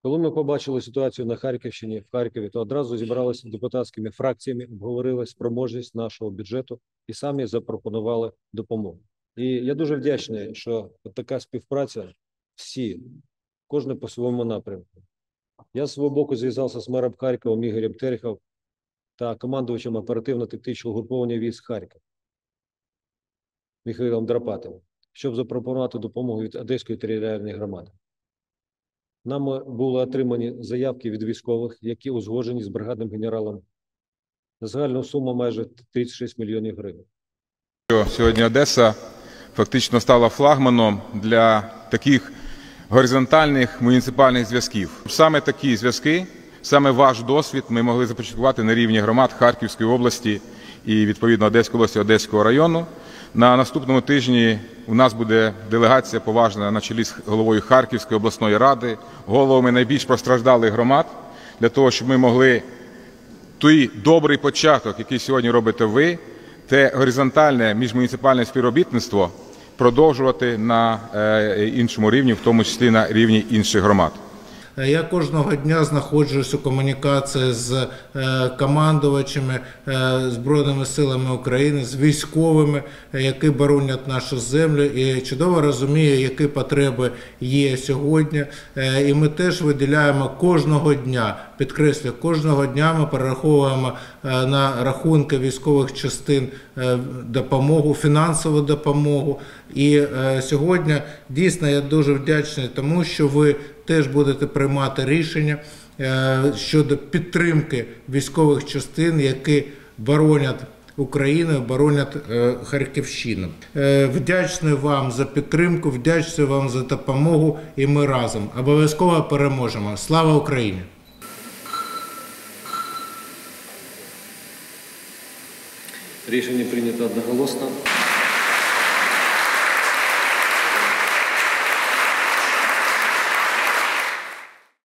Коли ми побачили ситуацію на Харківщині, в Харкові, то одразу зібралися депутатськими фракціями, обговорили спроможність нашого бюджету і самі запропонували допомогу. І я дуже вдячний, що така співпраця всі, кожен по своєму напрямку. Я з свого боку зв'язався з мером Харкова Ігорем Терехов та командувачем оперативно-тактичного угруповання військ Харків Михайлом Драпатовим, щоб запропонувати допомогу від Одеської територіальної громади. Нам були отримані заявки від військових, які узгоджені з бригадним генералом. На загальну суму майже 36 мільйонів гривень. Сьогодні Одеса фактично стала флагманом для таких горизонтальних муніципальних зв'язків. Саме такі зв'язки, саме ваш досвід ми могли започаткувати на рівні громад Харківської області і, відповідно, Одеської області, Одеського району. На наступному тижні у нас буде делегація поважна на чолі з головою Харківської обласної ради, головами найбільш постраждалих громад, для того, щоб ми могли той добрий початок, який сьогодні робите ви, те горизонтальне міжмуніципальне співробітництво продовжувати на іншому рівні, в тому числі на рівні інших громад. Я кожного дня знаходжусь у комунікації з командувачами Збройними силами України, з військовими, які боронять нашу землю, і чудово розумію, які потреби є сьогодні. І ми теж виділяємо кожного дня, підкреслюю, кожного дня ми перераховуємо на рахунки військових частин допомогу, фінансову допомогу. І сьогодні дійсно я дуже вдячний тому, що ви теж будете приймати рішення щодо підтримки військових частин, які боронять Україну, боронять Харківщину. Вдячний вам за підтримку, вдячний вам за допомогу, і ми разом обов'язково переможемо. Слава Україні! Рішення прийнято одноголосно.